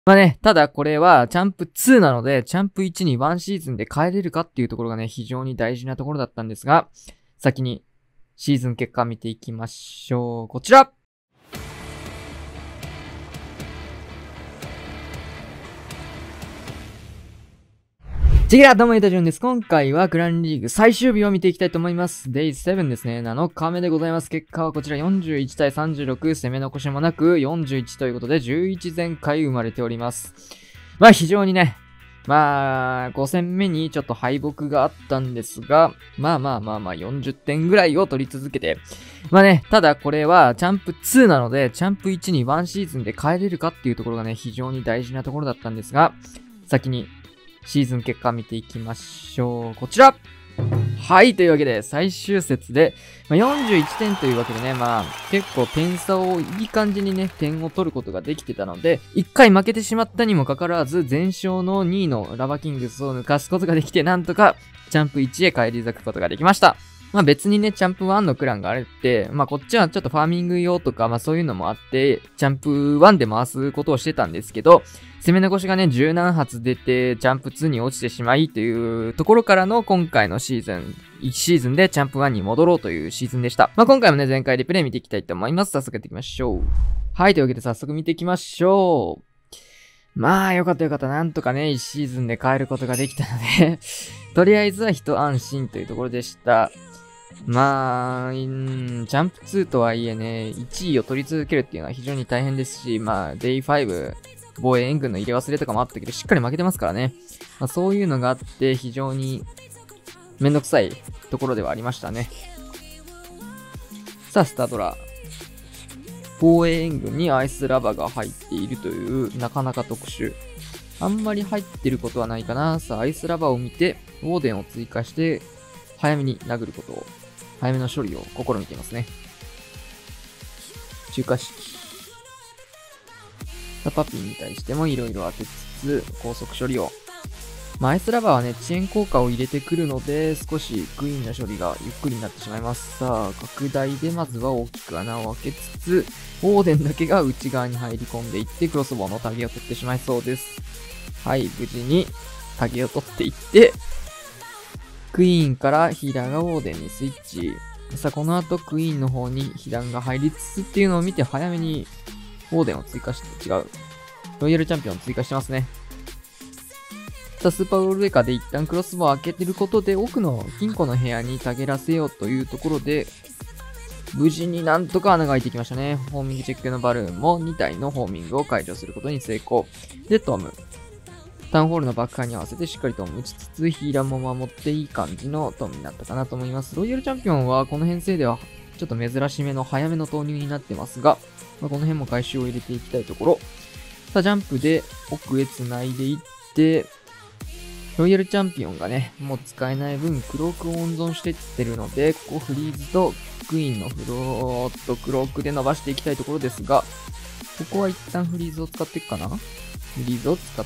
まあね、ただこれはチャンプ2なので、チャンプ1に1シーズンで変えれるかっていうところがね、非常に大事なところだったんですが、先にシーズン結果見ていきましょう。こちらチェキラどうも、ゆたじゅんです。今回はクランリーグ最終日を見ていきたいと思います。デイ7ですね。7日目でございます。結果はこちら41対36、攻め残しもなく41ということで11前回生まれております。まあ非常にね、5戦目にちょっと敗北があったんですが、40点ぐらいを取り続けて、まあね、ただこれはチャンプ2なので、チャンプ1に1シーズンで変えれるかっていうところがね、非常に大事なところだったんですが、先にシーズン結果見ていきましょう。こちらはい、というわけで最終節で、41点というわけでね、結構点差をいい感じにね、点を取ることができてたので、1回負けてしまったにもかかわらず、全勝の2位のラバキングスを抜かすことができて、なんとかチャンプ1へ返り咲くことができました。別にね、チャンプ1のクランがあれって、こっちはちょっとファーミング用とか、そういうのもあって、チャンプ1で回すことをしてたんですけど、攻め残しがね、十何発出て、チャンプ2に落ちてしまいというところからの今回のシーズン、1シーズンでチャンプ1に戻ろうというシーズンでした。今回もね、全開リプレイ見ていきたいと思います。早速やっていきましょう。はい、というわけで早速見ていきましょう。よかったよかった。なんとかね、1シーズンで変えることができたので、とりあえずは一安心というところでした。チャンプ2とはいえね、1位を取り続けるっていうのは非常に大変ですし、デイ5、防衛援軍の入れ忘れとかもあったけど、しっかり負けてますからね。そういうのがあって、非常にめんどくさいところではありましたね。さあ、スタートラ。防衛援軍にアイスラバが入っているという、なかなか特殊。あんまり入ってることはないかな。さあ、アイスラバを見て、ウォーデンを追加して、早めに殴ることを、早めの処理を試みていますね。中華式。パピーに対しても色々当てつつ、高速処理を。アイスラバーはね、遅延効果を入れてくるので、少しクイーンの処理がゆっくりになってしまいます。さあ、拡大でまずは大きく穴を開けつつ、オーデンだけが内側に入り込んでいって、クロスボウのタゲを取ってしまいそうです。はい、無事にタゲを取っていって、クイーンからヒーラーがウォーデンにスイッチ。さあ、この後クイーンの方に被弾が入りつつっていうのを見て早めにウォーデンを追加して、違う。ロイヤルチャンピオンを追加してますね。さあ、スーパーウォールウェイカーで一旦クロスボウを開けてることで奥の金庫の部屋にたげらせようというところで、無事になんとか穴が開いてきましたね。ホーミングチェックのバルーンも2体のホーミングを解除することに成功。で、トム。タウンホールの爆破に合わせてしっかりと打ちつつ、ヒーラーも守っていい感じのトムになったかなと思います。ロイヤルチャンピオンはこの編成ではちょっと珍しめの早めの投入になってますが、この辺も回収を入れていきたいところ。さあ、ジャンプで奥へ繋いでいって、ロイヤルチャンピオンがね、もう使えない分、クロークを温存していってるので、ここフリーズとクイーンのフローとクロークで伸ばしていきたいところですが、ここは一旦フリーズを使っていくかな？フリーズを使って、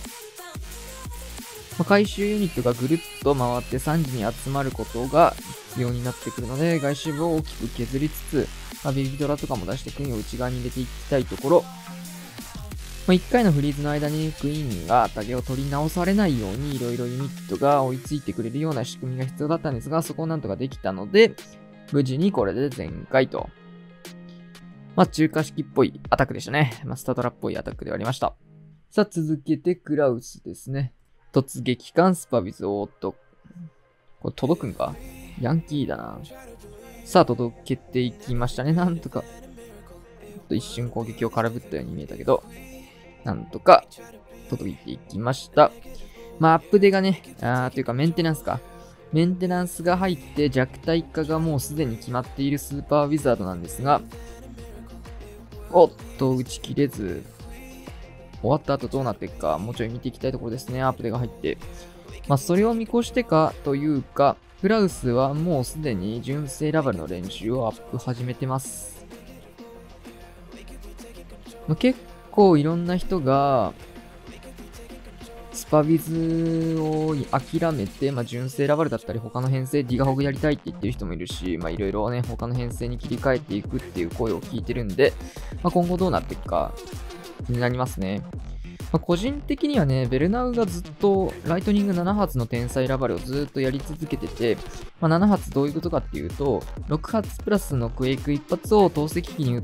回収ユニットがぐるっと回って3時に集まることが必要になってくるので、外周部を大きく削りつつ、ビビドラとかも出してクイーンを内側に入れていきたいところ、1回のフリーズの間にクイーンがタゲを取り直されないようにいろいろユニットが追いついてくれるような仕組みが必要だったんですが、そこをなんとかできたので、無事にこれで全開と。中華式っぽいアタックでしたね。スタドラっぽいアタックではありました。さあ、続けてクラウスですね。突撃艦スパビズ、これ届くんか？ヤンキーだな。さあ、届けていきましたね。なんとか。ちょっと一瞬攻撃を空振ったように見えたけど、なんとか届いていきました。アップデがね、というかメンテナンスか。メンテナンスが入って弱体化がもうすでに決まっているスーパーウィザードなんですが、打ち切れず、終わった後どうなっていくか、もうちょい見ていきたいところですね。アップデが入って。それを見越してかというか、クラウスはもうすでに純正ラバルの練習をアップ始めてます。結構いろんな人が、スパビズを諦めて、純正ラバルだったり他の編成ディガホグやりたいって言ってる人もいるし、いろいろね、他の編成に切り替えていくっていう声を聞いてるんで、今後どうなっていくか気になりますね。 個人的にはね、ベルナウがずっとライトニング7発の天才ラバルをずっとやり続けてて、7発どういうことかっていうと、6発プラスのクエイク1発を投石機に打って、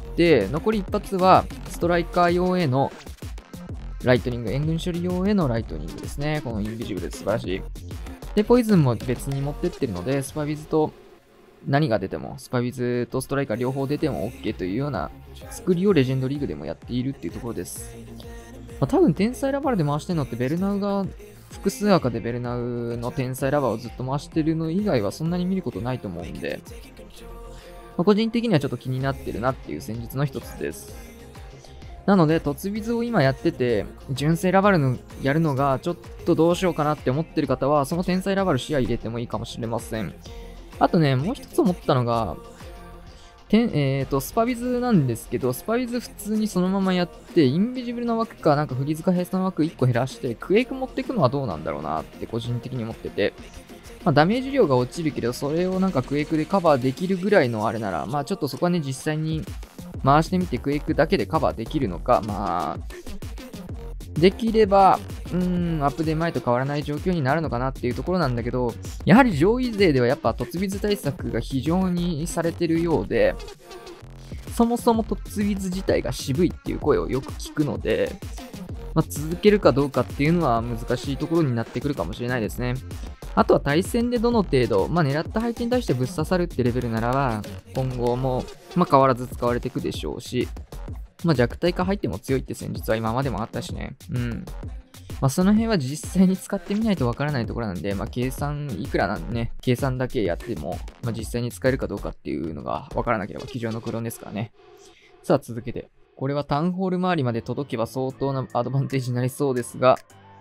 残り1発はストライカー用へのライトニング、援軍処理用へのライトニングですね。このインビジブル素晴らしい。で、ポイズンも別に持ってってるので、スパビズと何が出ても、スパビズとストライカー両方出ても OK というような作りをレジェンドリーグでもやっているっていうところです。多分天才ラバーで回してるのってベルナウが複数赤でベルナウの天才ラバーをずっと回してるの以外はそんなに見ることないと思うんで、個人的にはちょっと気になってるなっていう戦術の一つです。なので、突ビズを今やってて、純正ラバルのやるのがちょっとどうしようかなって思ってる方は、その天才ラバル視野入れてもいいかもしれません。あとね、もう一つ思ったのが、スパビズなんですけど、スパビズ普通にそのままやって、インビジブルの枠か、なんかフリーズかヘイストの枠1個減らして、クエイク持っていくのはどうなんだろうなって個人的に思ってて、ダメージ量が落ちるけど、それをなんかクエイクでカバーできるぐらいのあれなら、ちょっとそこはね、実際に回してみてクエイクだけでカバーできるのか、できれば、アップデー前と変わらない状況になるのかなっていうところなんだけど、やはり上位勢ではやっぱ突ビズ対策が非常にされてるようで、そもそも突ビズ自体が渋いっていう声をよく聞くので、続けるかどうかっていうのは難しいところになってくるかもしれないですね。あとは対戦でどの程度、狙った配置に対してぶっ刺さるってレベルならば、今後も、変わらず使われていくでしょうし、弱体化入っても強いって戦術は今までもあったしね。その辺は実際に使ってみないとわからないところなんで、計算いくらなんでね、計算だけやっても、実際に使えるかどうかっていうのがわからなければ机上の黒ですからね。さあ続けて。これはタウンホール周りまで届けば相当なアドバンテージになりそうですが、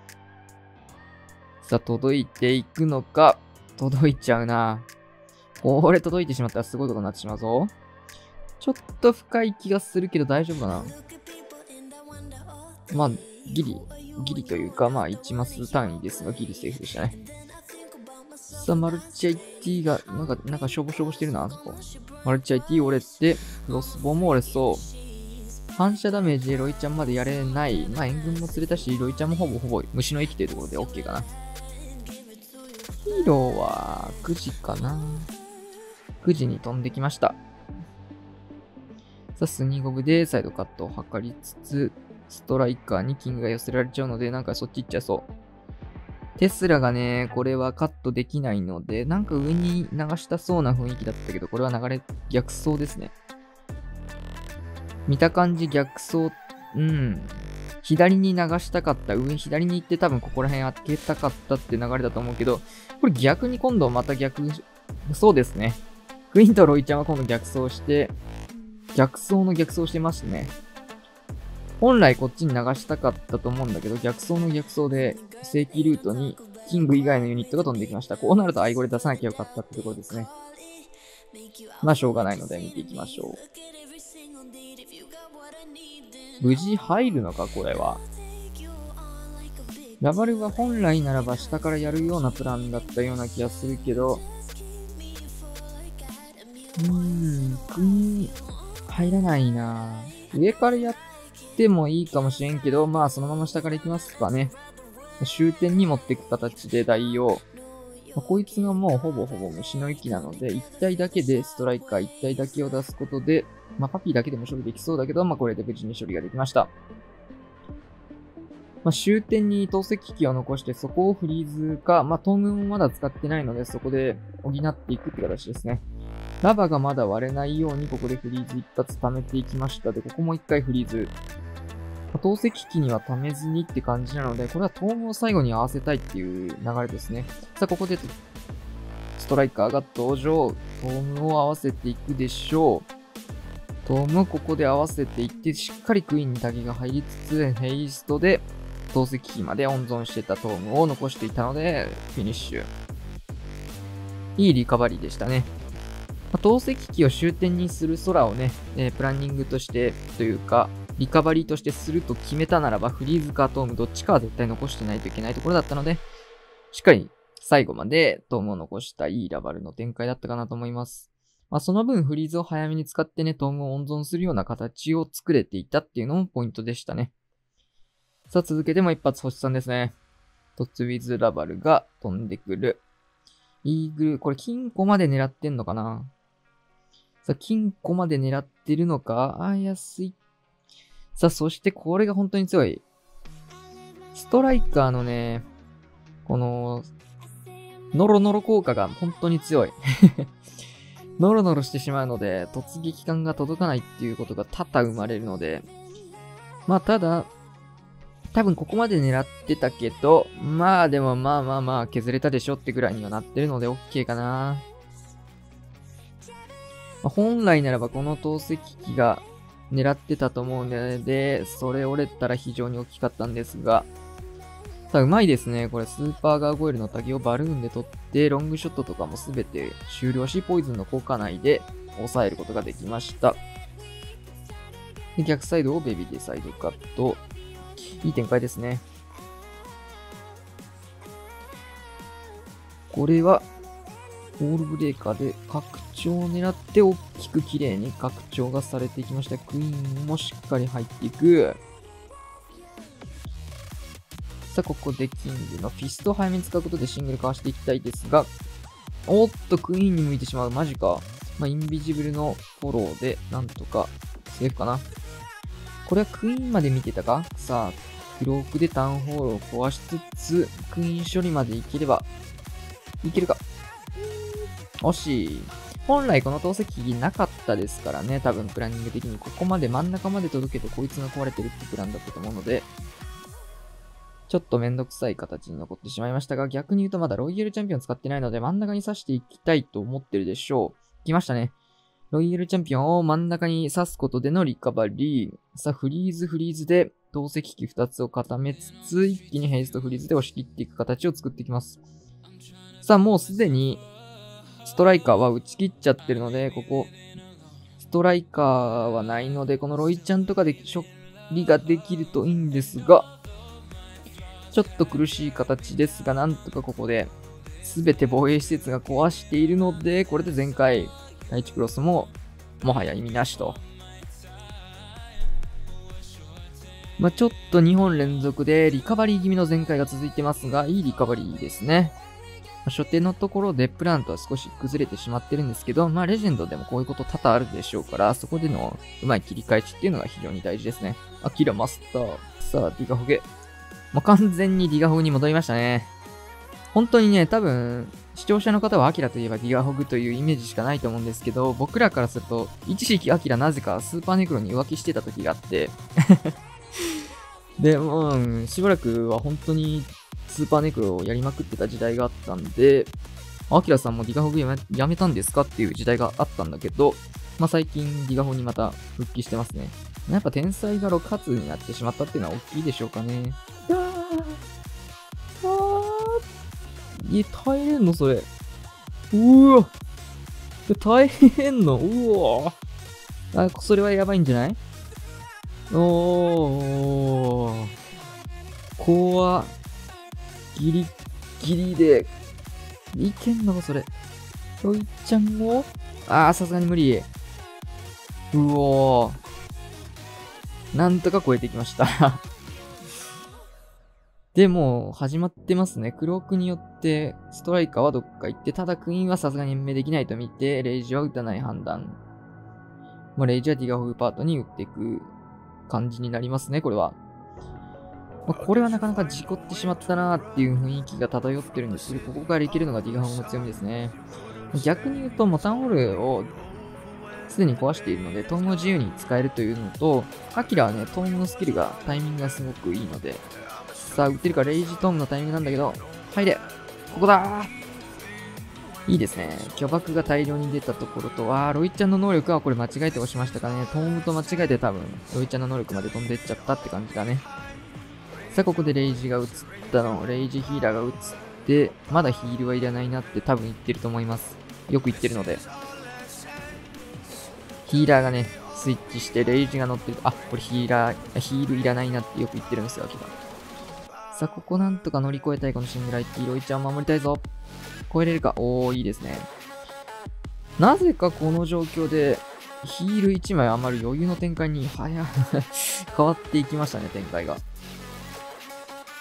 さあ届いていくのか、届いちゃうな。これ届いてしまったらすごいことになってしまうぞ。ちょっと深い気がするけど大丈夫かな。ギリというか、1マス単位ですが、ギリセーフでしたね。さあ、マルチ IT が、なんかしょぼしょぼしてるな、あそこ。マルチ IT 折れて、クロスボウも折れそう。反射ダメージでロイちゃんまでやれない。援軍も釣れたし、ロイちゃんもほぼ虫の息というところで OK かな。ヒーローは9時かな。9時に飛んできました。さあ、スニーゴブでサイドカットを図りつつ、ストライカーにキングが寄せられちゃうので、なんかそっち行っちゃそう。テスラがね、これはカットできないので、なんか上に流したそうな雰囲気だったけど、これは逆走ですね。見た感じ逆走、左に流したかった、左に行って多分ここら辺開けたかったって流れだと思うけど、これ逆に今度またそうですね。クイーンとロイちゃんは今度逆走して、逆走してますね。本来こっちに流したかったと思うんだけど、逆走の逆走で正規ルートにキング以外のユニットが飛んできました。こうなるとアイゴレ出さなきゃよかったってところですね。しょうがないので見ていきましょう。無事入るのか、これは。ラバルは本来ならば下からやるようなプランだったような気がするけど、入らないな。上からやってもいいかもしれんけど、そのまま下から行きますかね。終点に持っていく形で代用。こいつがもうほぼ虫の息なので、1体だけでストライカー1体だけを出すことで、パピーだけでも処理できそうだけど、これで無事に処理ができました。終点に投石機を残して、そこをフリーズか、トームもまだ使ってないので、そこで補っていくって形ですね。ラバがまだ割れないように、ここでフリーズ一発貯めていきました。で、ここも一回フリーズ。投石機には貯めずにって感じなので、これはトームを最後に合わせたいっていう流れですね。さあ、ここでストライカーが登場。トームを合わせていくでしょう。トームをここで合わせていって、しっかりクイーンにタゲが入りつつ、ヘイストで投石機まで温存してたトームを残していたので、フィニッシュ。いいリカバリーでしたね。投石機を終点にする空をね、プランニングとしてというか、リカバリーとしてすると決めたならば、フリーズかトームどっちかは絶対残してないといけないところだったので、しっかり最後までトームを残したいいラバルの展開だったかなと思います。その分フリーズを早めに使ってね、トームを温存するような形を作れていたっていうのもポイントでしたね。 さあ、続けても一発星3ですね。トツウィズラバルが飛んでくる。イーグル、これ金庫まで狙ってんのかな。さあ、金庫まで狙ってるのか。安い。さあ、そしてこれが本当に強い。ストライカーのね、この、ノロノロ効果が本当に強い。ノロノロしてしまうので、突撃感が届かないっていうことが多々生まれるので、まあただ、多分ここまで狙ってたけど、まあでもまあ削れたでしょってぐらいにはなってるので OK かな。まあ、本来ならばこの投石機が狙ってたと思うので、それ折れたら非常に大きかったんですが、さあ、うまいですね。これ、スーパーガーゴイルのタゲをバルーンで取って、ロングショットとかもすべて終了し、ポイズンの効果内で抑えることができました。で、逆サイドをベビーでサイドカット。いい展開ですね。これは、オールブレーカーで拡張を狙って大きく綺麗に拡張がされていきました。クイーンもしっかり入っていく。さあ、ここでキングのフィストを早めに使うことでシングルかわしていきたいですが、おっと、クイーンに向いてしまう。マジか。まあ、インビジブルのフォローで、なんとか、セーフかな。これはクイーンまで見てたか。さあ、クロークでタウンホールを壊しつつ、クイーン処理までいければ、いけるか。惜しい。本来この投石機なかったですからね、多分プランニング的にここまで真ん中まで届けてこいつが壊れてるってプランだったと思うので、ちょっとめんどくさい形に残ってしまいましたが、逆に言うとまだロイヤルチャンピオン使ってないので真ん中に刺していきたいと思ってるでしょう。来ましたね。ロイヤルチャンピオンを真ん中に刺すことでのリカバリー。さあ、フリーズで投石機2つを固めつつ、一気にヘイストフリーズで押し切っていく形を作っていきます。さあ、もうすでにストライカーは打ち切っちゃってるので、ここ、ストライカーはないので、このロイちゃんとかで処理ができるといいんですが、ちょっと苦しい形ですが、なんとかここで、すべて防衛施設が壊しているので、これで前回、第1クロスも、もはや意味なしと。まあ、ちょっと2本連続でリカバリー気味の前回が続いてますが、いいリカバリーですね。初手のところでプラントは少し崩れてしまってるんですけど、まあレジェンドでもこういうこと多々あるでしょうから、そこでのうまい切り返しっていうのが非常に大事ですね。アキラマスター。さあ、ディガホゲ。もう完全にディガホグに戻りましたね。本当にね、多分、視聴者の方はアキラといえばディガホグというイメージしかないと思うんですけど、僕らからすると、一時期アキラなぜかスーパーネクロに浮気してた時があって、で、しばらくは本当にスーパーネクロをやりまくってた時代があったんで、アキラさんもディガホグやめたんですかっていう時代があったんだけど、まあ最近ディガホにまた復帰してますね。やっぱ天才が6発になってしまったっていうのは大きいでしょうかね。耐えれんのそれ。うわ耐えれんのうわそれはやばいんじゃない？怖ギリギリで、いけんのかそれ。ロイちゃんもさすがに無理。うおー。なんとか超えてきました。で、もう始まってますね。クロークによってストライカーはどっか行って、ただクイーンはさすがに延命できないと見て、レイジは打たない判断。もうレイジはディガホグパートに打っていく感じになりますね、これは。これはなかなか事故ってしまったなーっていう雰囲気が漂ってるんですけど、ここからいけるのがディガホグの強みですね。逆に言うと、モタンホールをすでに壊しているので、トームを自由に使えるというのと、アキラはね、トームのスキルがタイミングがすごくいいので、さあ、打ってるか、レイジトームのタイミングなんだけど、入れここだーいいですね。巨爆が大量に出たところと、ロイちゃんの能力はこれ間違えて押しましたかね。トームと間違えて多分、ロイちゃんの能力まで飛んでっちゃったって感じだね。さあ、ここでレイジが映ったの。レイジヒーラーが映って、まだヒールはいらないなって多分言ってると思います。よく言ってるので。ヒーラーがね、スイッチしてレイジが乗ってる。これヒールいらないなってよく言ってるんですよ、アキラ。さあ、ここなんとか乗り越えたい、このシングライティ。ロイちゃんを守りたいぞ。超えれるか。いいですね。なぜかこの状況で、ヒール1枚余る余裕の展開に、変わっていきましたね、展開が。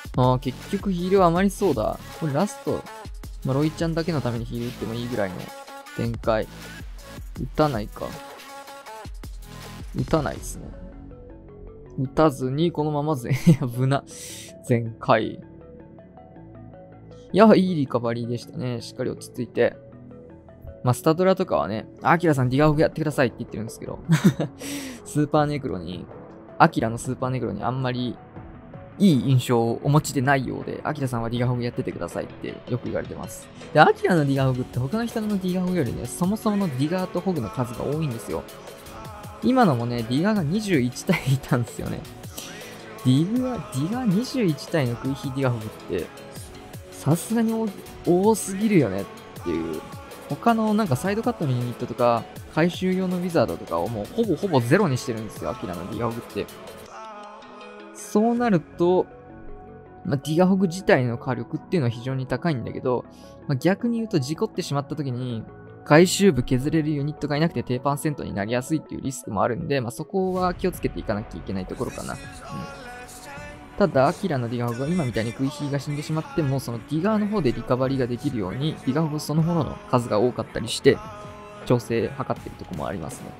結局ヒールは余りそうだ。これラスト、ロイちゃんだけのためにヒール打ってもいいぐらいの展開。打たないか。打たないですね。打たずに、このまま危な。全開。いや、いいリカバリーでしたね。しっかり落ち着いて。スタドラとかはね、アキラさんディガホグやってくださいって言ってるんですけど、スーパーネクロに、アキラのスーパーネクロにあんまりいい印象をお持ちでないようで、アキラさんはディガホグやっててくださいってよく言われてます。で、アキラのディガホグって他の人のディガホグよりね、そもそものディガーとホグの数が多いんですよ。今のもね、ディガーが21体いたんですよね。ディガー21体のクイヒーディガホグって、さすがに多すぎるよねっていう。他のなんかサイドカットのユニットとか、回収用のウィザードとかをもうほぼゼロにしてるんですよ、アキラのディガホグって。そうなると、ディガホグ自体の火力っていうのは非常に高いんだけど、逆に言うと事故ってしまった時に、回収部削れるユニットがいなくて低パーセントになりやすいっていうリスクもあるんで、そこは気をつけていかなきゃいけないところかな。ただ、アキラのディガホグは今みたいにクイヒーが死んでしまっても、そのディガーの方でリカバリーができるように、ディガホグそのものの数が多かったりして、調整図ってるとこもありますね。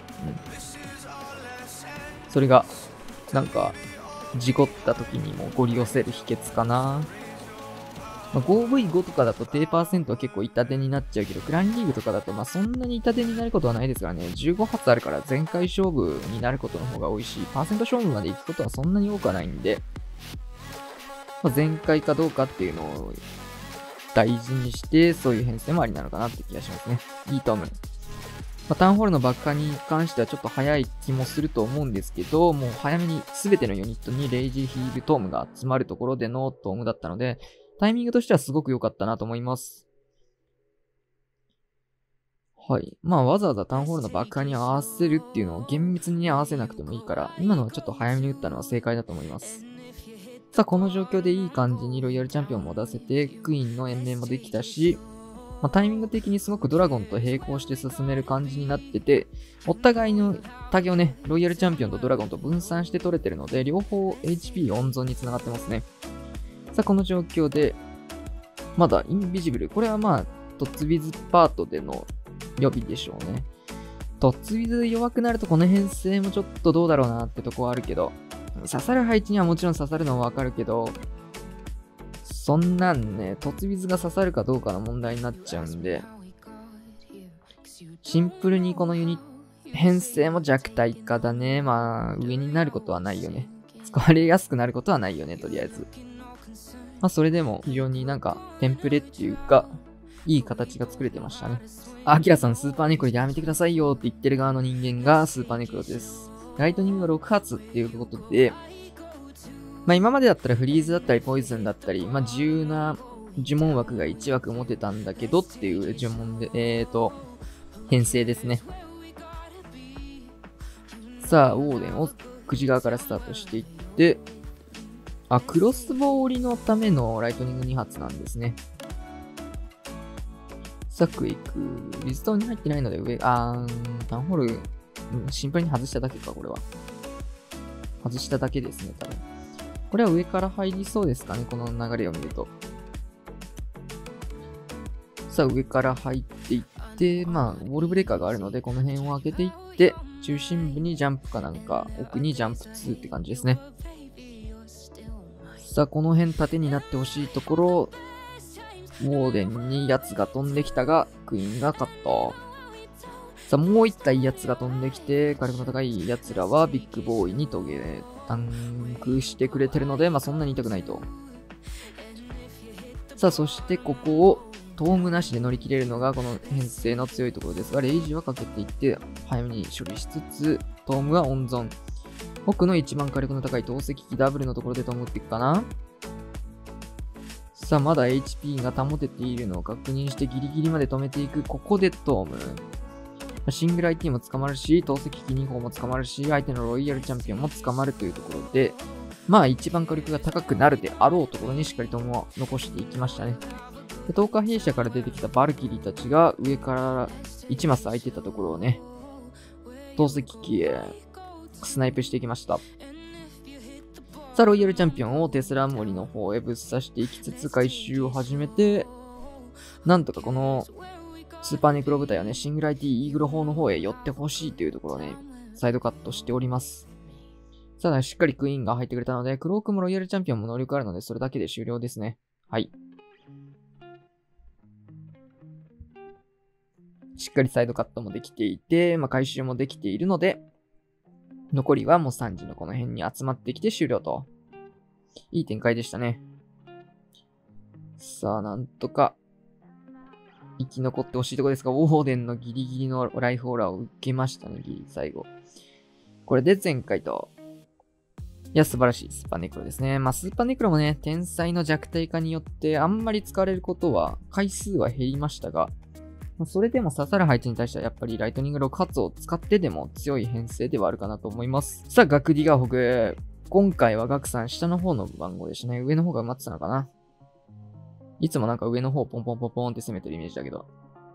それが、なんか、事故った時にもご利用せる秘訣かな。5V5 とかだと低パーセントは結構痛手になっちゃうけど、クランリーグとかだとそんなに痛手になることはないですからね。15発あるから全開勝負になることの方が多いし、パーセント勝負まで行くことはそんなに多くはないんで、全開かどうかっていうのを大事にして、そういう編成もありなのかなって気がしますね。いいと思う。タウンホールの爆破に関してはちょっと早い気もすると思うんですけど、もう早めに全てのユニットにレイジーヒールトームが集まるところでのトームだったので、タイミングとしてはすごく良かったなと思います。はい。わざわざタウンホールの爆破に合わせるっていうのを厳密に合わせなくてもいいから、今のはちょっと早めに打ったのは正解だと思います。さあ、この状況でいい感じにロイヤルチャンピオンも出せて、クイーンの延命もできたし、タイミング的にすごくドラゴンと並行して進める感じになってて、お互いのタゲをね、ロイヤルチャンピオンとドラゴンと分散して取れてるので、両方 HP 温存につながってますね。さあ、この状況で、まだインビジブル。これはトッツウィズパートでの予備でしょうね。トッツウィズ弱くなるとこの編成もちょっとどうだろうなってとこはあるけど、刺さる配置にはもちろん刺さるのはわかるけど、そんなんね、トツビズが刺さるかどうかの問題になっちゃうんで、シンプルにこのユニット、編成も弱体化だね。上になることはないよね。使われやすくなることはないよね、とりあえず。それでも非常になんか、テンプレっていうか、いい形が作れてましたね。アキラさんスーパーネクロやめてくださいよって言ってる側の人間がスーパーネクロです。ライトニングが6発っていうことで、今までだったらフリーズだったりポイズンだったり、自由な呪文枠が1枠持てたんだけどっていう呪文で、編成ですね。さあ、オーデンを9時側からスタートしていって、クロスボウリのためのライトニング2発なんですね。さあ、クイック。リズトに入ってないので上、タウンホール、シンプルに外しただけか、これは。外しただけですね、多分。これは上から入りそうですかね、この流れを見ると。さあ、上から入っていって、ウォールブレーカーがあるので、この辺を開けていって、中心部にジャンプかなんか、奥にジャンプ2って感じですね。さあ、この辺縦になってほしいところ、ウォーデンにやつが飛んできたが、クイーンがカット。さあ、もう一体やつが飛んできて、火力の高いやつらはビッグボーイにタンクしてくれてるので、そんなに痛くないと。さあ、そしてここをトームなしで乗り切れるのがこの編成の強いところですが、レイジはかけていって、早めに処理しつつ、トームは温存。奥の一番火力の高い投石機ダブルのところでトーム打っていくかな。さあ、まだ HP が保てているのを確認してギリギリまで止めていく。ここでトーム。シングル IT も捕まるし、投石機2号も捕まるし、相手のロイヤルチャンピオンも捕まるというところで、一番火力が高くなるであろうところにしっかりとも残していきましたね。で、10日弊社から出てきたバルキリーたちが上から1マス空いてたところをね、投石機へスナイプしていきました。ささあ、ロイヤルチャンピオンをテスラ森の方へぶっ刺していきつつ回収を始めて、なんとかこのスーパーネクロ部隊はね、シングル IT イーグル砲の方へ寄ってほしいというところをね、サイドカットしております。さあ、しっかりクイーンが入ってくれたので、クロークもロイヤルチャンピオンも能力あるので、それだけで終了ですね。はい。しっかりサイドカットもできていて、回収もできているので、残りはもう3時のこの辺に集まってきて終了と。いい展開でしたね。さあ、なんとか、生き残ってほしいところですが、ウォーデンのギリギリのライフオーラーを受けましたね、ギリ最後。これで前回と、いや、素晴らしいスーパーネクロですね。スーパーネクロもね、天才の弱体化によってあんまり使われることは、回数は減りましたが、それでも刺さる配置に対してはやっぱりライトニング6発を使ってでも強い編成ではあるかなと思います。さあ、ガクディガーホグ。今回はガクさん下の方の番号でしたね。上の方が埋まってたのかな。いつもなんか上の方ポンポンポンポンって攻めてるイメージだけど。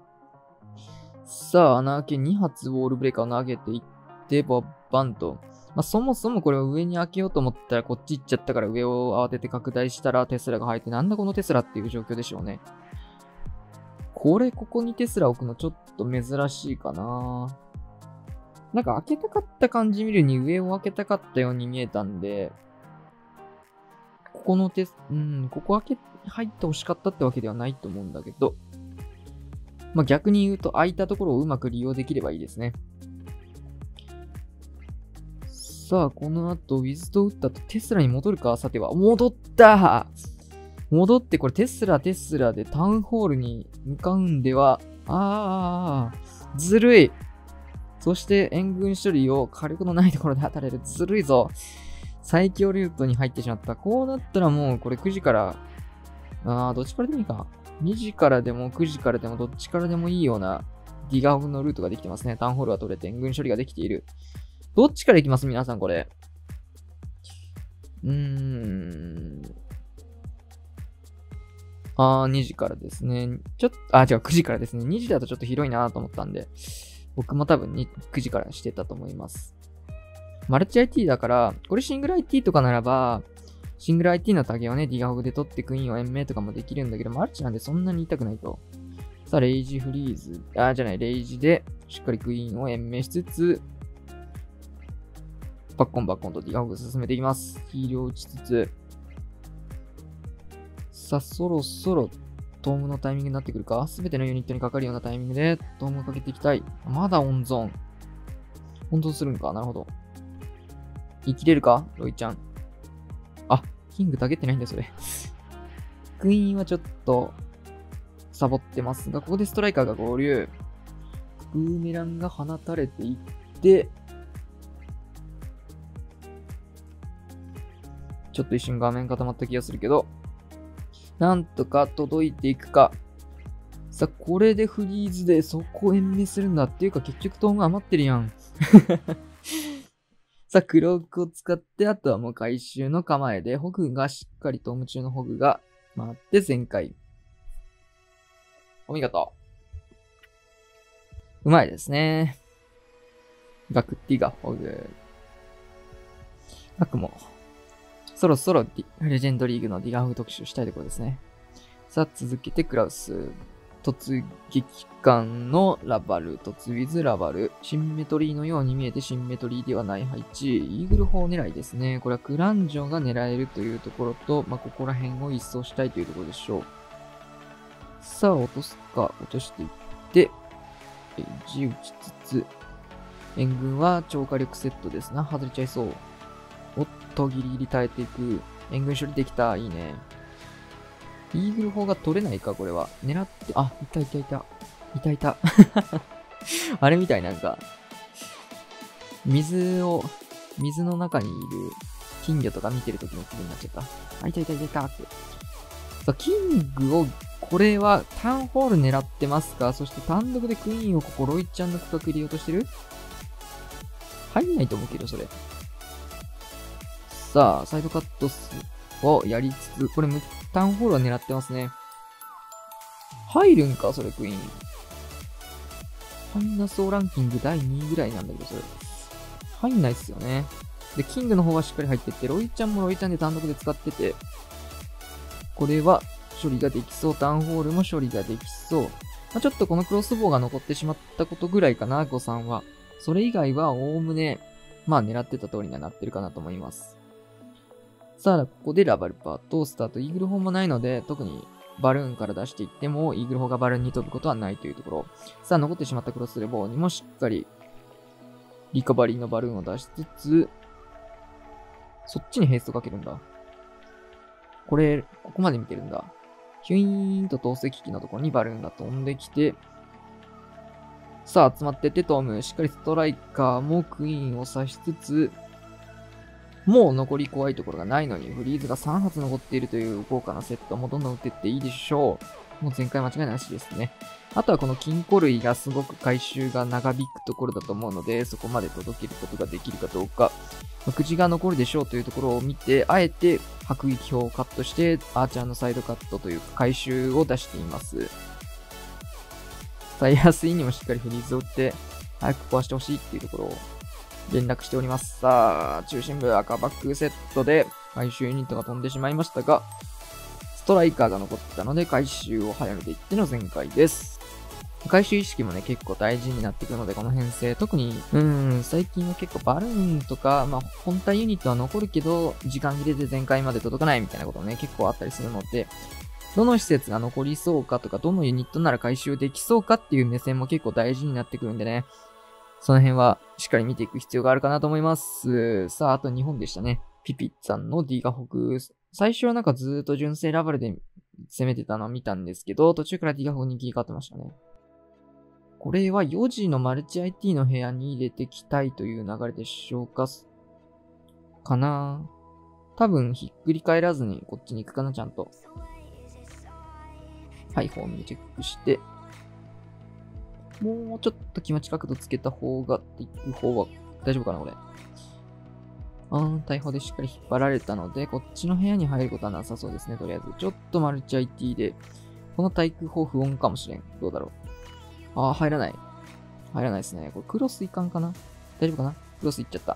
さあ、穴開け2発ウォールブレーカーを投げていって、バンと。そもそもこれを上に開けようと思ったらこっち行っちゃったから上を慌てて拡大したらテスラが入ってなんだこのテスラっていう状況でしょうね。ここにテスラ置くのちょっと珍しいかな。なんか開けたかった感じ見るに上を開けたかったように見えたんで、ここのここ入って欲しかったってわけではないと思うんだけど、逆に言うと空いたところをうまく利用できればいいですね。さあ、この後、ウィズと打ったとテスラに戻るか。さては、戻った戻ってこれテスラでタウンホールに向かうんでは、ずるい。そして援軍処理を火力のないところで当たれる。ずるいぞ。最強ルートに入ってしまった。こうなったらもうこれ9時から、どっちからでもいいか。2時からでも9時からでもどっちからでもいいようなディガーのルートができてますね。タウンホールが取れて援軍処理ができている。どっちから行きます皆さんこれ。2時からですね。違う、9時からですね。2時だとちょっと広いなと思ったんで、僕も多分9時からしてたと思います。マルチ IT だから、これシングル IT とかならば、シングル IT のタゲをね、ディガホグで取ってクイーンを延命とかもできるんだけど、マルチなんでそんなに痛くないと。さあ、レイジフリーズ。レイジで、しっかりクイーンを延命しつつ、バッコンとディガホグ進めていきます。ヒールを打ちつつ、さあ、そろそろ、トームのタイミングになってくるか。すべてのユニットにかかるようなタイミングで、トームをかけていきたい。まだ温存。温存するんか。なるほど。生きれるかロイちゃん。キングたげってないんだよ、それ。クイーンはちょっと、サボってますが、ここでストライカーが合流。ブーメランが放たれていって、ちょっと一瞬画面固まった気がするけど、なんとか届いていくか。さあ、これでフリーズでそこを延命するんだっていうか、結局トーム余ってるやん。さあ、クロークを使って、あとはもう回収の構えで、ホグがしっかりトーム中のホグが回って全開。お見事。うまいですね。ガクティガホグ。ガクも。そろそろレジェンドリーグのディガーフ特集したいところですね。さあ、続けてクラウス。突撃艦のラバル。突ウィズラバル。シンメトリーのように見えてシンメトリーではない配置。イーグル砲狙いですね。これはクランジョが狙えるというところと、ここら辺を一掃したいというところでしょう。さあ、落とすか。落としていって、エッジ打ちつつ、援軍は超火力セットですな。外れちゃいそう。おっと、ギリギリ耐えていく。援軍処理できた。いいね。イーグル砲が取れないか、これは。狙って、いた。あれみたい、なんか、水の中にいる金魚とか見てるときの気分になっちゃった。いたって。さあ、キングを、これはタウンホール狙ってますか？そして単独でクイーンをここロイちゃんの区画入れようとしてる？入んないと思うけど、それ。さあ、サイドカットをやりつつ、これタウンホールは狙ってますね。入るんか、それクイーン。入んなそうランキング第2位ぐらいなんだけど、それ。入んないっすよね。 で、キングの方はしっかり入ってって、ロイちゃんもロイちゃんで単独で使ってて、これは処理ができそう。タウンホールも処理ができそう。まあ、ちょっとこのクロスボウが残ってしまったことぐらいかな、誤算は。それ以外はおおむね、まあ狙ってた通りにはなってるかなと思います。さあ、ここでラバルパーとスタート。イーグル砲もないので、特にバルーンから出していっても、イーグル砲がバルーンに飛ぶことはないというところ。さあ、残ってしまったクロスレボーにもしっかり、リカバリーのバルーンを出しつつ、そっちにヘイストかけるんだ。これ、ここまで見てるんだ。ヒュイーンと投石機のところにバルーンが飛んできて、さあ、集まってってトム、しっかりストライカーもクイーンを刺しつつ、もう残り怖いところがないのに、フリーズが3発残っているという豪華なセットもどんどん打っていっていいでしょう。もう前回間違いなしですね。あとはこの金庫類がすごく回収が長引くところだと思うので、そこまで届けることができるかどうか。くじが残るでしょうというところを見て、あえて迫撃砲をカットして、アーチャーのサイドカットという回収を出しています。さあ、安いにもしっかりフリーズを打って、早く壊してほしいっていうところを連絡しております。さあ、中心部赤バックセットで回収ユニットが飛んでしまいましたが、ストライカーが残ってたので回収を早めていっての全開です。回収意識もね、結構大事になってくるので、この編成、特に、最近は結構バルーンとか、まあ、本体ユニットは残るけど、時間切れで全開まで届かないみたいなこともね、結構あったりするので、どの施設が残りそうかとか、どのユニットなら回収できそうかっていう目線も結構大事になってくるんでね、その辺はしっかり見ていく必要があるかなと思います。さあ、あと2本でしたね。ピピッツァンの D が北。最初はなんかずーっと純正ラバルで攻めてたのを見たんですけど、途中から D が北に切り替わってましたね。これは4時のマルチ IT の部屋に入れてきたいという流れでしょうかかな。多分ひっくり返らずにこっちに行くかな、ちゃんと。はい、ホームでチェックして。もうちょっと気持ち角度つけた方が、行く方は大丈夫かな、これ。大砲でしっかり引っ張られたので、こっちの部屋に入ることはなさそうですね、とりあえず。ちょっとマルチ IT で、この対空砲不穏かもしれん。どうだろう。入らない。入らないですね。これクロスいかんかな？大丈夫かな？クロスいっちゃった。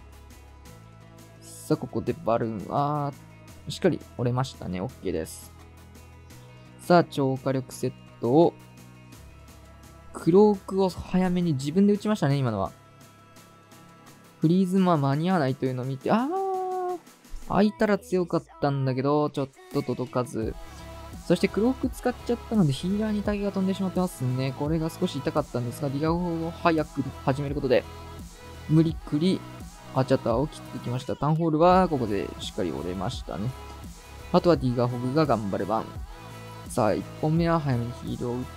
さあ、ここでバルーン。しっかり折れましたね。OK です。さあ、超火力セットを、クロークを早めに自分で打ちましたね、今のは。フリーズ間に合わないというのを見て、開いたら強かったんだけど、ちょっと届かず。そしてクローク使っちゃったのでヒーラーにタゲが飛んでしまってますね。これが少し痛かったんですが、ディガホを早く始めることで、無理くりアチャターを切ってきました。タウンホールはここでしっかり折れましたね。あとはディガホグが頑張れば。さあ、1本目は早めにヒールを打って、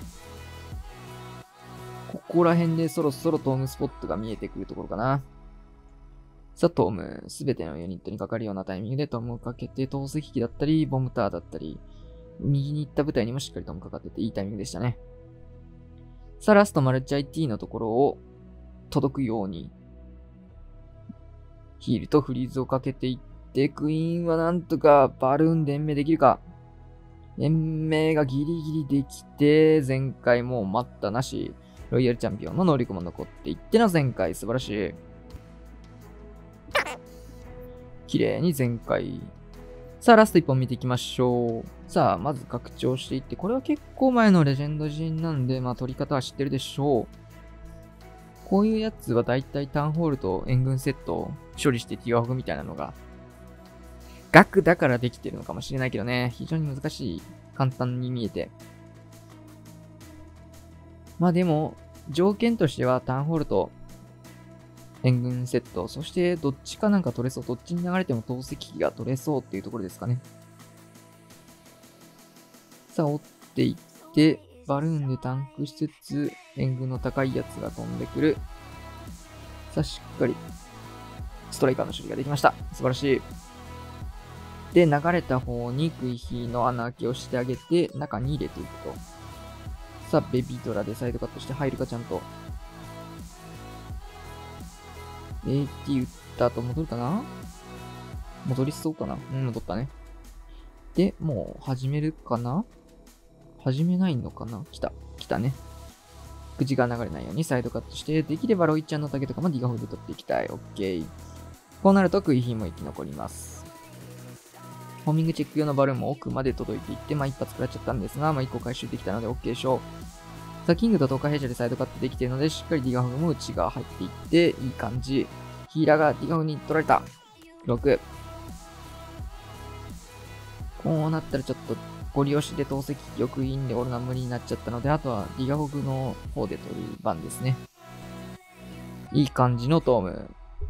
ここら辺でそろそろトームスポットが見えてくるところかな。さあ、トーム、すべてのユニットにかかるようなタイミングでトームをかけて、投石機だったり、ボムターだったり、右に行った部隊にもしっかりトームかかってていいタイミングでしたね。さあ、ラストマルチ IT のところを届くように、ヒールとフリーズをかけていって、クイーンはなんとかバルーンで延命できるか。延命がギリギリできて、前回もう待ったなし、ロイヤルチャンピオンの能力も残っていっての前回、素晴らしい。綺麗に全開。さあ、ラスト1本見ていきましょう。さあ、まず拡張していって、これは結構前のレジェンド陣なんで、まあ取り方は知ってるでしょう。こういうやつはだいたいタウンホールと援軍セットを処理してティアホグみたいなのが、額だからできてるのかもしれないけどね、非常に難しい。簡単に見えて。まあでも、条件としてはタウンホールと援軍セット、そしてどっちかなんか取れそう、どっちに流れても投石機が取れそうっていうところですかね。さあ、追っていって、バルーンでタンクしつつ、援軍の高いやつが飛んでくる。さあ、しっかり、ストライカーの処理ができました。素晴らしい。で、流れた方にクイヒーの穴開けをしてあげて、中に入れていくと。さあ、ベビードラでサイドカットして入るか、ちゃんと。AT 打った後戻るかな？戻りそうかな？戻ったね。で、もう始めるかな？始めないのかな？来たね。 口が流れないようにサイドカットして、できればロイちゃんの竹とかもディガフで取っていきたい。OK。こうなるとクイヒーも生き残ります。ホーミングチェック用のバルーンも奥まで届いていって、一発食らっちゃったんですが、1個回収できたので OK でしょう。さあ、キングと東海弊社でサイドカットできているので、しっかりディガフも内側入っていって、いい感じ。ヒーラーがディガフに取られた。6。こうなったらちょっと、ゴリ押しで投石玉インでオルが無理になっちゃったので、あとはディガフの方で取る番ですね。いい感じのトーム。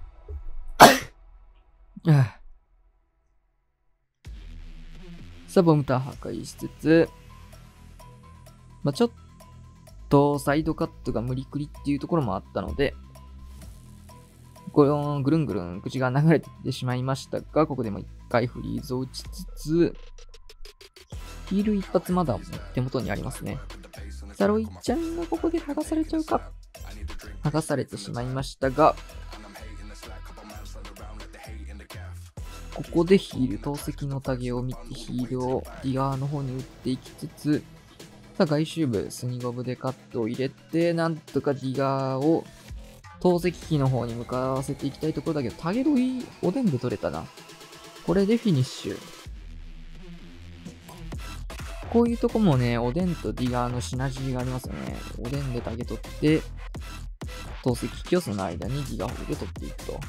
さあ、ボムター破壊しつつ、ちょっとサイドカットが無理くりっていうところもあったので、このぐるんぐるん口が流れてってしまいましたが、ここでも一回フリーズを打ちつつ、ヒール一発まだ手元にありますね。さあ、ロイちゃんがここで剥がされちゃうか。剥がされてしまいましたが、ここでヒール、投石のタゲを見てヒールをディガーの方に打っていきつつ、さあ、外周部、スニゴブでカットを入れて、なんとかディガーを投石機の方に向かわせていきたいところだけど、タゲロイおでんで取れたな。これでフィニッシュ。こういうとこもね、おでんとディガーのシナジーがありますよね。おでんでタゲ取って、投石機をその間にディガーホルで取っていくと。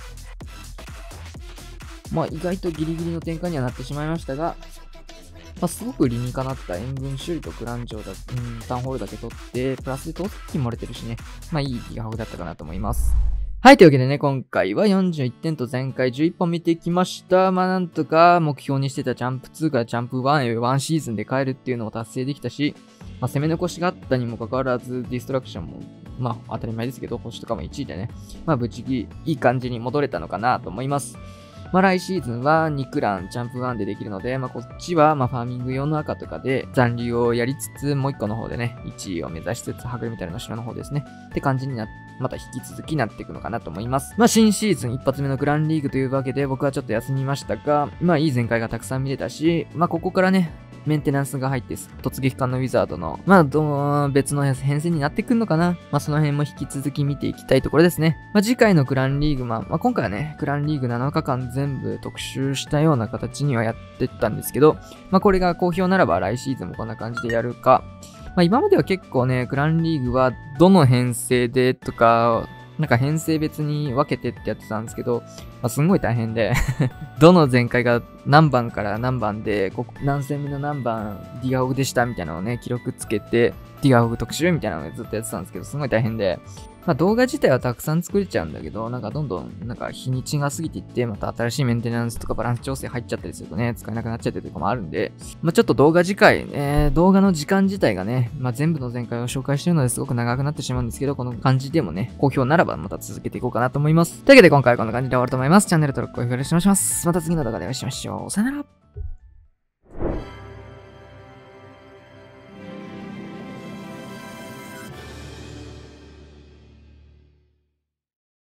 意外とギリギリの展開にはなってしまいましたが、すごく理にかなった援軍修理とクランジョータウンホールだけ取って、プラスで投石機漏れてるしね。いいディガーホルだったかなと思います。はい、というわけでね、今回は41点と前回11本見てきました。なんとか目標にしてたジャンプ2からジャンプ1へ1シーズンで帰るっていうのを達成できたし、攻め残しがあったにもかかわらず、ディストラクションも、当たり前ですけど、星とかも1位でね、ぶちぎり、いい感じに戻れたのかなと思います。来シーズンは2クラン、ジャンプ1でできるので、こっちはファーミング用の赤とかで残留をやりつつ、もう1個の方でね、1位を目指しつつ、はぐれみたいな城の方ですね。って感じにまた引き続きなっていくのかなと思います。新シーズン一発目のグランリーグというわけで、僕はちょっと休みましたが、いい全開がたくさん見れたし、ここからね、メンテナンスが入って、突撃艦のウィザードの、別の編成になってくるのかな。その辺も引き続き見ていきたいところですね。次回のクランリーグ、今回はね、クランリーグ7日間全部特集したような形にはやってったんですけど、これが好評ならば来シーズンもこんな感じでやるか。今までは結構ね、クランリーグはどの編成でとか、編成別に分けてってやってたんですけど、すんごい大変でどの前回が何番から何番で、何戦目の何番ディガオグでしたみたいなのをね、記録つけて、ディガオグ特集みたいなのをずっとやってたんですけど、すごい大変で、動画自体はたくさん作れちゃうんだけど、どんどん日にちが過ぎていって、また新しいメンテナンスとかバランス調整入っちゃったりするとね、使えなくなっちゃってるとかもあるんで、ちょっと動画次回、動画の時間自体がね、全部の前回を紹介してるのですごく長くなってしまうんですけど、この感じでもね、好評ならばまた続けていこうかなと思います。というわけで今回はこんな感じで終わると思います。チャンネル登録、高評価よろしくお願いします。また次の動画でお会いしましょう。さよなら。